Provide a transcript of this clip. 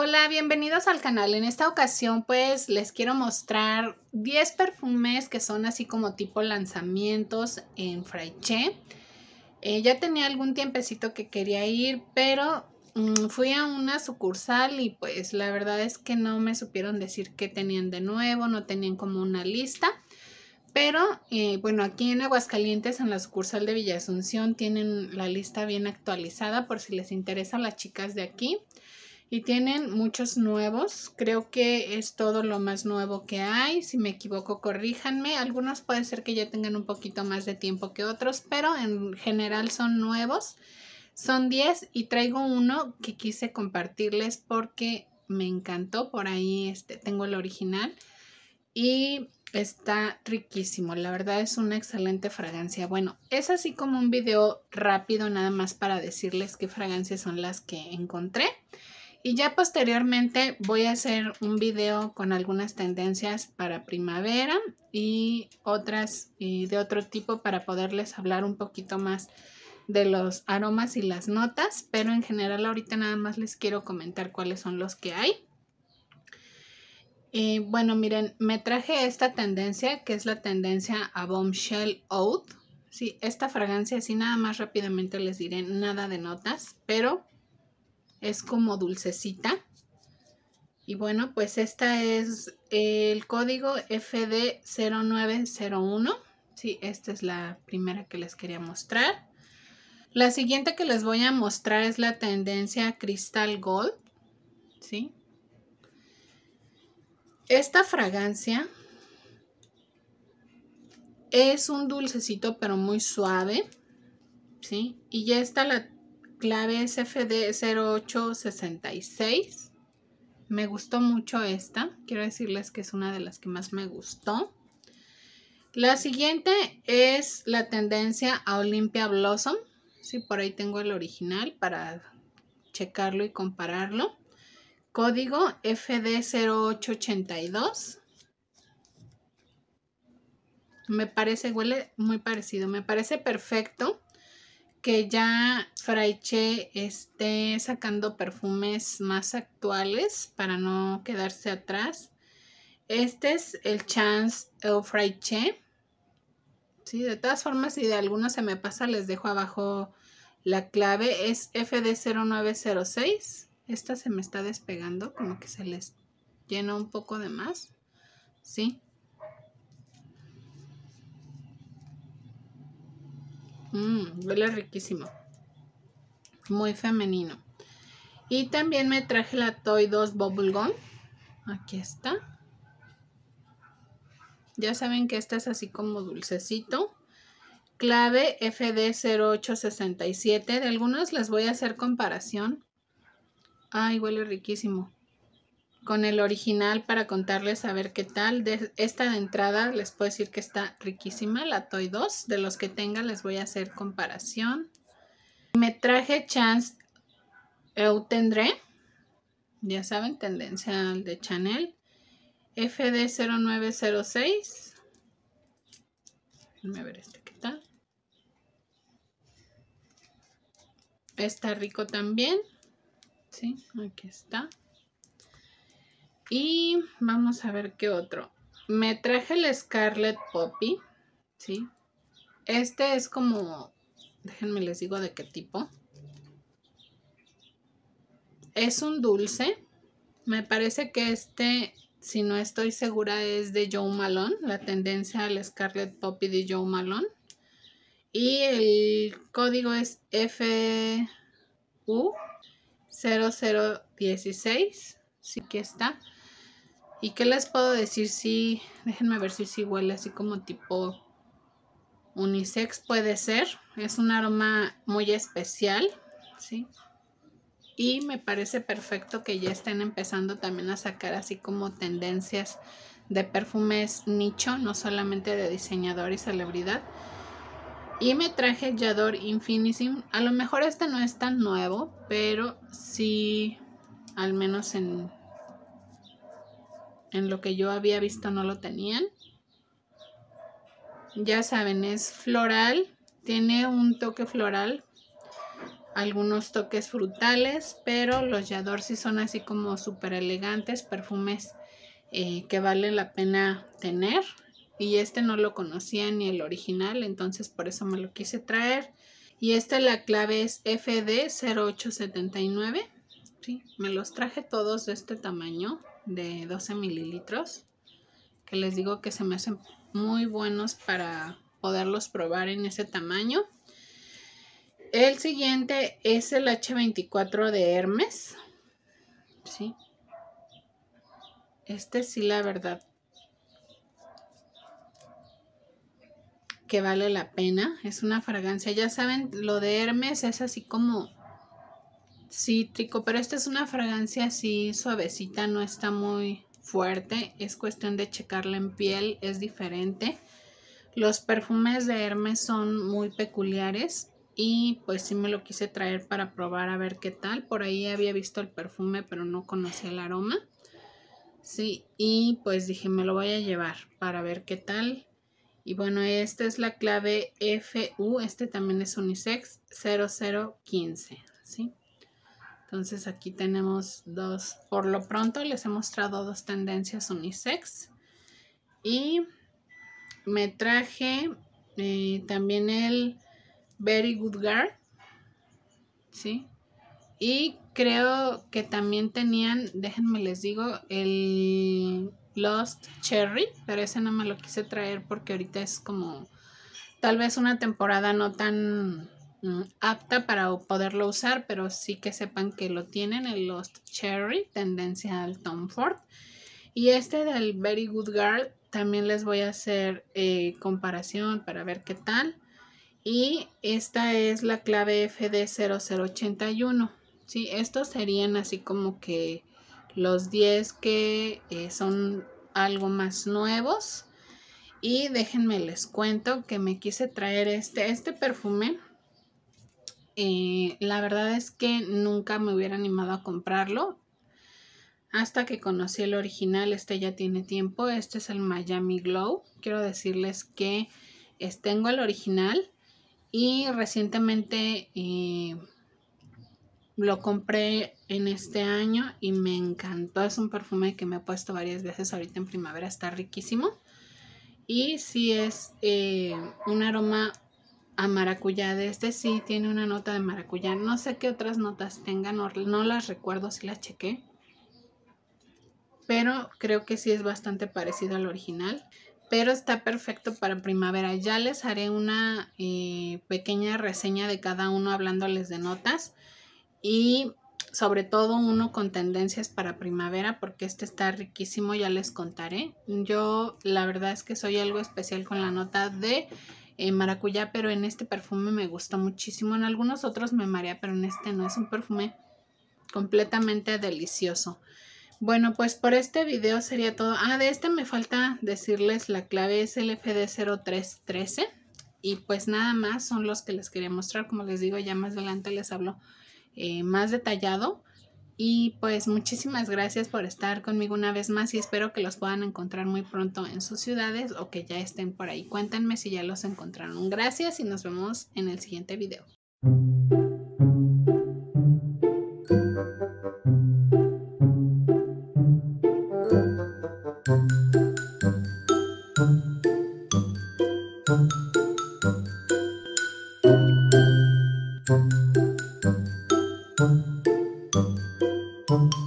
Hola, bienvenidos al canal. En esta ocasión pues les quiero mostrar 10 perfumes que son así como tipo lanzamientos en Fraiche. Ya tenía algún tiempecito que quería ir, pero fui a una sucursal y pues la verdad es que no me supieron decir qué tenían de nuevo, no tenían como una lista. Pero bueno, aquí en Aguascalientes, en la sucursal de Villa Asunción, tienen la lista bien actualizada por si les interesa a las chicas de aquí. Y tienen muchos nuevos, creo que es todo lo más nuevo que hay. Si me equivoco, corríjanme. Algunos puede ser que ya tengan un poquito más de tiempo que otros, pero en general son nuevos. Son 10 y traigo uno que quise compartirles porque me encantó. Por ahí tengo el original y está riquísimo. La verdad es una excelente fragancia. Bueno, es así como un video rápido nada más para decirles qué fragancias son las que encontré. Y ya posteriormente voy a hacer un video con algunas tendencias para primavera y otras de otro tipo para poderles hablar un poquito más de los aromas y las notas, pero en general ahorita nada más les quiero comentar cuáles son los que hay. Y bueno, miren, me traje esta tendencia que es la tendencia a Bombshell Oud. Sí, esta fragancia así nada más rápidamente les diré, nada de notas, pero es como dulcecita. Y bueno, pues esta es el código FD0901. Sí, esta es la primera que les quería mostrar. La siguiente que les voy a mostrar es la tendencia Crystal Gold. ¿Sí? Esta fragancia es un dulcecito pero muy suave. ¿Sí? Y ya está la clave es FD0866. Me gustó mucho esta. Quiero decirles que es una de las que más me gustó. La siguiente es la tendencia a Olympia Blossom. Sí, por ahí tengo el original para checarlo y compararlo. Código FD0882. Me parece, huele muy parecido. Me parece perfecto que ya Fraiche esté sacando perfumes más actuales para no quedarse atrás. Este es el Chance Eau Fraiche. Sí, de todas formas, si de alguno se me pasa, les dejo abajo la clave. Es FD0906. Esta se me está despegando, como que se les llena un poco de más. Sí. Huele riquísimo. Muy femenino. Y también me traje la Toy 2 Bubblegum. Aquí está. Ya saben que esta es así como dulcecito. Clave FD0867. De algunos les voy a hacer comparación. Ay, huele riquísimo. Con el original para contarles a ver qué tal. De esta de entrada les puedo decir que está riquísima. La Toy 2. De los que tenga les voy a hacer comparación. Me traje Chance Eau Tendre. Ya saben, tendencia de Chanel. FD0906. Déjenme ver qué tal. Está rico también. Sí, aquí está. Y vamos a ver qué otro. Me traje el Scarlet Poppy. Sí. Este es como... Déjenme les digo de qué tipo. Es un dulce. Me parece que si no estoy segura, es de Jo Malone. La tendencia al Scarlet Poppy de Jo Malone. Y el código es FU0016. Sí que está. ¿Y qué les puedo decir? Sí, déjenme ver si huele así como tipo unisex, puede ser. Es un aroma muy especial, ¿sí? Y me parece perfecto que ya estén empezando también a sacar así como tendencias de perfumes nicho, no solamente de diseñador y celebridad. Y me traje J'adore Infinissime. A lo mejor este no es tan nuevo, pero sí, al menos en lo que yo había visto no lo tenían. Ya saben, es floral, tiene un toque floral algunos toques frutales, pero los Yador sí son así como súper elegantes, perfumes que vale la pena tener. Y este no lo conocía ni el original, entonces por eso me lo quise traer. Y la clave es FD0879. Sí, me los traje todos de este tamaño, de 12 mililitros, que les digo que se me hacen muy buenos para poderlos probar en ese tamaño. El siguiente es el H24 de Hermes. Sí. Sí, la verdad que vale la pena. Es una fragancia, ya saben, lo de Hermes es así como cítrico, pero esta es una fragancia así suavecita, no está muy fuerte. Es cuestión de checarla en piel, es diferente. Los perfumes de Hermes son muy peculiares y pues sí me lo quise traer para probar a ver qué tal. Por ahí había visto el perfume, pero no conocía el aroma. Sí, y pues dije, me lo voy a llevar para ver qué tal. Y bueno, esta es la clave FU, también es unisex 0015, ¿sí? Entonces aquí tenemos dos, por lo pronto les he mostrado dos tendencias unisex. Y me traje también el Very Good Girl, ¿sí? Y creo que también tenían, déjenme les digo, el Lost Cherry, pero ese no me lo quise traer porque ahorita es como tal vez una temporada no tan apta para poderlo usar, pero sí que sepan que lo tienen, el Lost Cherry, tendencia al Tom Ford. Y del Very Good Girl también les voy a hacer comparación para ver qué tal. Y esta es la clave FD0081. ¿Sí? Estos serían así como que los 10 que son algo más nuevos. Y déjenme les cuento que me quise traer este perfume. La verdad es que nunca me hubiera animado a comprarlo hasta que conocí el original. Ya tiene tiempo. Este es el Miami Glow. Quiero decirles que tengo el original y recientemente lo compré en este año y me encantó. Es un perfume que me he puesto varias veces ahorita en primavera. Está riquísimo. Y sí es un aroma a maracuyá. Sí tiene una nota de maracuyá. No sé qué otras notas tengan, no las recuerdo si las chequé. Pero creo que sí es bastante parecido al original. Pero está perfecto para primavera. Ya les haré una pequeña reseña de cada uno hablándoles de notas. Y sobre todo uno con tendencias para primavera, porque está riquísimo, ya les contaré. Yo la verdad es que soy algo especial con la nota de maracuyá, pero en este perfume me gustó muchísimo. En algunos otros me marea, pero en este no, es un perfume completamente delicioso. Bueno, pues por este video sería todo. De me falta decirles la clave, es el FD0313. Y pues nada más son los que les quería mostrar. Como les digo, ya más adelante les hablo más detallado. Y pues muchísimas gracias por estar conmigo una vez más y espero que los puedan encontrar muy pronto en sus ciudades o que ya estén por ahí. Cuéntenme si ya los encontraron. Gracias y nos vemos en el siguiente video. Thank you.